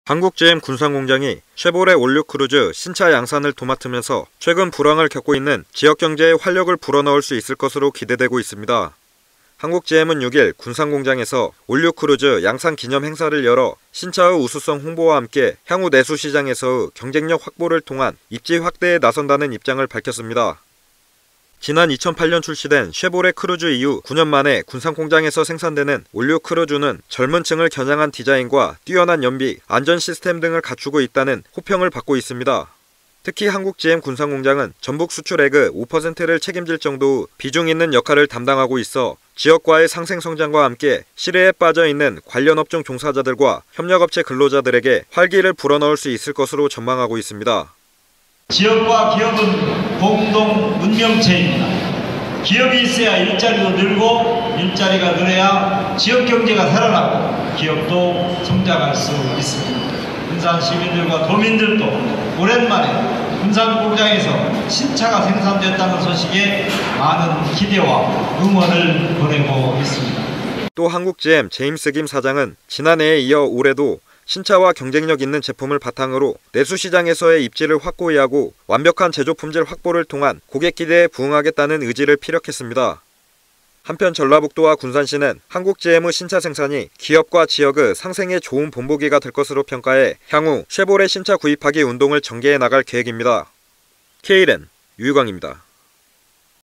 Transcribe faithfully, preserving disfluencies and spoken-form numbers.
한국지엠 군산공장이 쉐보레 올류크루즈 신차 양산을 도맡으면서 최근 불황을 겪고 있는 지역경제에 활력을 불어넣을 수 있을 것으로 기대되고 있습니다. 한국지엠은 육 일 군산공장에서 올류크루즈 양산 기념 행사를 열어 신차의 우수성 홍보와 함께 향후 내수시장에서의 경쟁력 확보를 통한 입지 확대에 나선다는 입장을 밝혔습니다. 지난 이천팔 년 출시된 쉐보레 크루즈 이후 구 년 만에 군산공장에서 생산되는 올류크루즈는 젊은 층을 겨냥한 디자인과 뛰어난 연비, 안전 시스템 등을 갖추고 있다는 호평을 받고 있습니다. 특히 한국지엠 군산공장은 전북 수출액의 오 퍼센트를 책임질 정도의 비중 있는 역할을 담당하고 있어 지역과의 상생 성장과 함께 실외에 빠져 있는 관련 업종 종사자들과 협력업체 근로자들에게 활기를 불어넣을 수 있을 것으로 전망하고 있습니다. 지역과 기업은 공동 운명체입니다. 기업이 있어야 일자리도 늘고 일자리가 늘어야 지역 경제가 살아나고 기업도 성장할 수 있습니다. 군산 시민들과 도민들도 오랜만에 군산 공장에서 신차가 생산됐다는 소식에 많은 기대와 응원을 보내고 있습니다. 또 한국지엠 제임스 김 사장은 지난해에 이어 올해도 신차와 경쟁력 있는 제품을 바탕으로 내수시장에서의 입지를 확고히 하고 완벽한 제조 품질 확보를 통한 고객 기대에 부응하겠다는 의지를 피력했습니다. 한편 전라북도와 군산시는 한국지엠의 신차 생산이 기업과 지역의 상생에 좋은 본보기가 될 것으로 평가해 향후 쉐보레 신차 구입하기 운동을 전개해 나갈 계획입니다. 케이엘엔 유유광입니다.